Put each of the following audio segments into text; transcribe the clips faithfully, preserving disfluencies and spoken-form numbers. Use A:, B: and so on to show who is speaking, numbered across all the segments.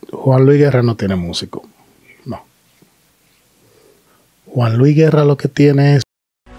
A: Juan Luis Guerra no tiene músico. No. Juan Luis Guerra lo que tiene es...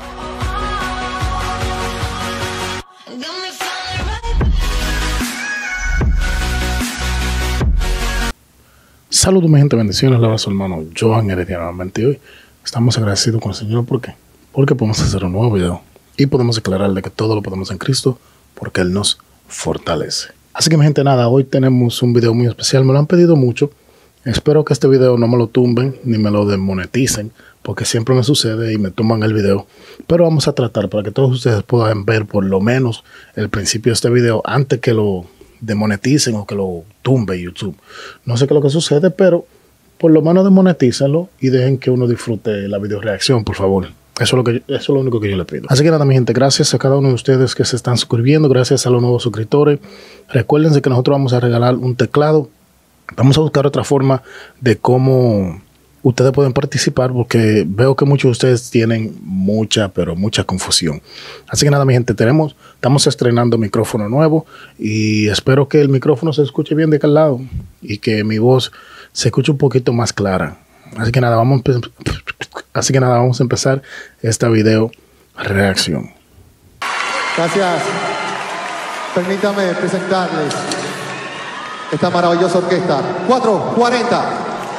A: Saludos mi gente, bendiciones, le habla su hermano Johan Herediano nuevamente. Hoy estamos agradecidos con el Señor. ¿Por qué? Porque podemos hacer un nuevo video y podemos declarar de que todo lo podemos en Cristo porque Él nos fortalece. Así que mi gente, nada, hoy tenemos un video muy especial, me lo han pedido mucho. Espero que este video no me lo tumben ni me lo desmoneticen, porque siempre me sucede y me tumban el video. Pero vamos a tratar para que todos ustedes puedan ver por lo menos el principio de este video antes que lo demoneticen o que lo tumbe YouTube. No sé qué es lo que sucede, pero por lo menos demonetícenlo y dejen que uno disfrute la video reacción, por favor. Eso es, lo que yo, eso es lo único que yo le pido. Así que nada, mi gente, gracias a cada uno de ustedes que se están suscribiendo, gracias a los nuevos suscriptores. Recuérdense que nosotros vamos a regalar un teclado. Vamos a buscar otra forma de cómo ustedes pueden participar, porque veo que muchos de ustedes tienen mucha, pero mucha confusión. Así que nada, mi gente, tenemos, estamos estrenando micrófono nuevo y espero que el micrófono se escuche bien de aquel lado y que mi voz se escuche un poquito más clara. Así que nada, vamos a, así que nada, vamos a empezar esta video reacción.
B: Gracias. Permítame presentarles esta maravillosa orquesta. cuatro cuarenta.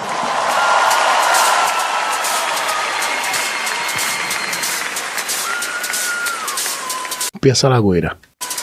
A: Empieza la güera.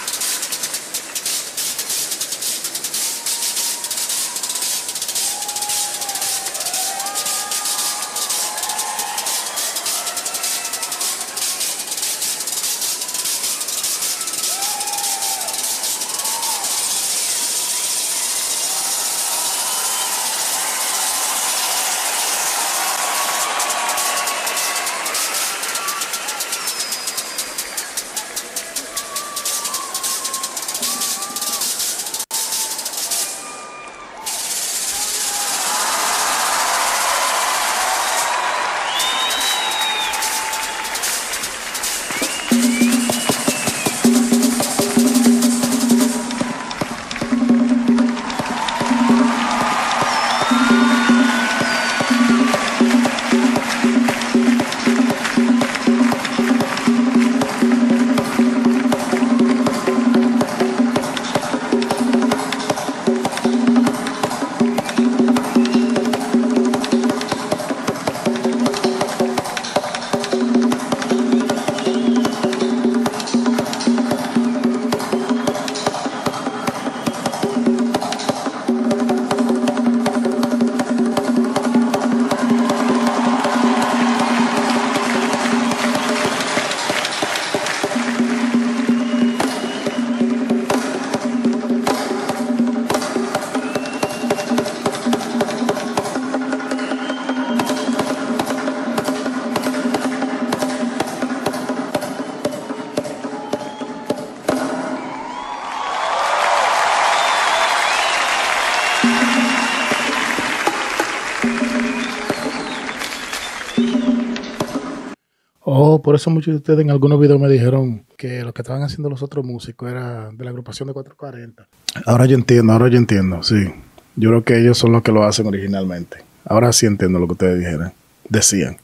A: Oh, por eso muchos de ustedes en algunos videos me dijeron que lo que estaban haciendo los otros músicos era de la agrupación de cuatro cuarenta. Ahora yo entiendo, ahora yo entiendo, sí. Yo creo que ellos son los que lo hacen originalmente. Ahora sí entiendo lo que ustedes dijeron, decían.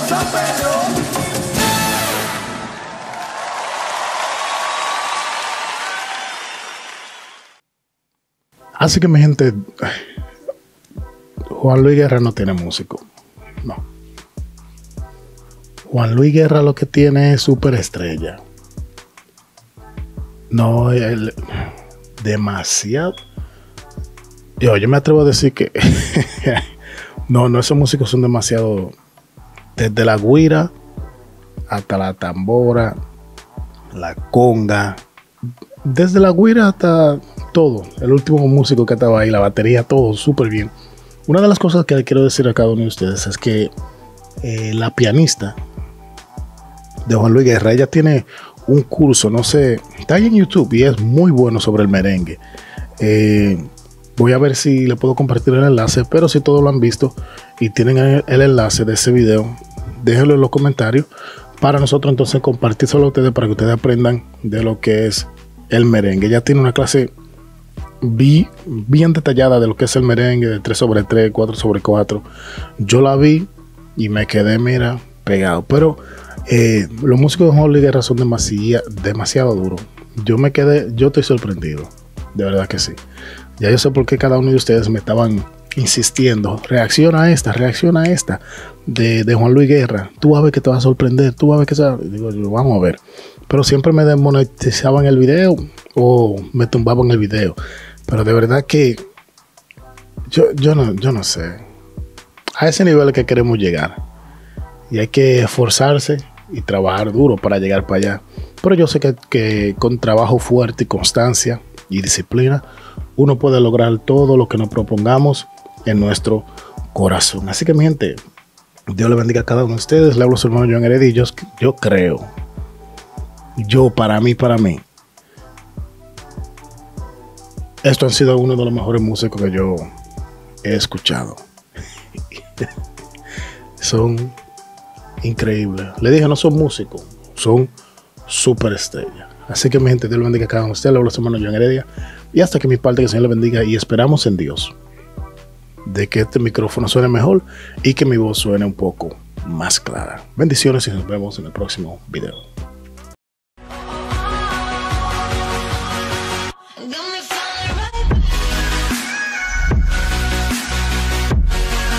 C: San Pedro.
A: Así que mi gente, Juan Luis Guerra no tiene músico, no. Juan Luis Guerra lo que tiene es superestrella. No, él, demasiado. Yo, yo me atrevo a decir que no, no, esos músicos son demasiado, desde la güira hasta la tambora, la conga, desde la güira hasta todo. El último músico que estaba ahí, la batería, todo súper bien. Una de las cosas que le quiero decir a cada uno de ustedes es que eh, la pianista de Juan Luis Guerra, ella tiene un curso, no sé, está ahí en YouTube y es muy bueno sobre el merengue. Eh, voy a ver si le puedo compartir el enlace, pero si todos lo han visto y tienen el, el enlace de ese video, déjenlo en los comentarios para nosotros entonces compartírselo a ustedes para que ustedes aprendan de lo que es el merengue. Ella tiene una clase vi, bien detallada de lo que es el merengue, de tres sobre tres, cuatro sobre cuatro. Yo la vi y me quedé, mira, pegado. Pero eh, los músicos de Juan Luis Guerra son demasiado, demasiado duros. Yo me quedé, yo estoy sorprendido, de verdad que sí. Ya yo sé por qué cada uno de ustedes me estaban insistiendo, reacciona a esta, reacciona a esta de, de Juan Luis Guerra, tú vas a ver que te va a sorprender, tú vas a ver que se va... Digo yo, vamos a ver. Pero siempre me desmonetizaban el video o me tumbaban el video. Pero de verdad que yo, yo, no, yo no sé. A ese nivel que queremos llegar. Y hay que esforzarse y trabajar duro para llegar para allá. Pero yo sé que, que con trabajo fuerte y constancia y disciplina, uno puede lograr todo lo que nos propongamos en nuestro corazón. Así que mi gente, Dios le bendiga a cada uno de ustedes. Le hablo a su hermano John Heredia. Yo, yo creo, yo para mí, para mí, esto han sido uno de los mejores músicos que yo he escuchado. Son increíbles. Le dije, no son músicos, son superestrellas. Así que mi gente, Dios le bendiga a cada uno de ustedes. Le hablo a su hermano John Heredia. Y hasta que mi parte, que el Señor le bendiga. Y esperamos en Dios de que este micrófono suene mejor y que mi voz suene un poco más clara. Bendiciones y nos vemos en el próximo video.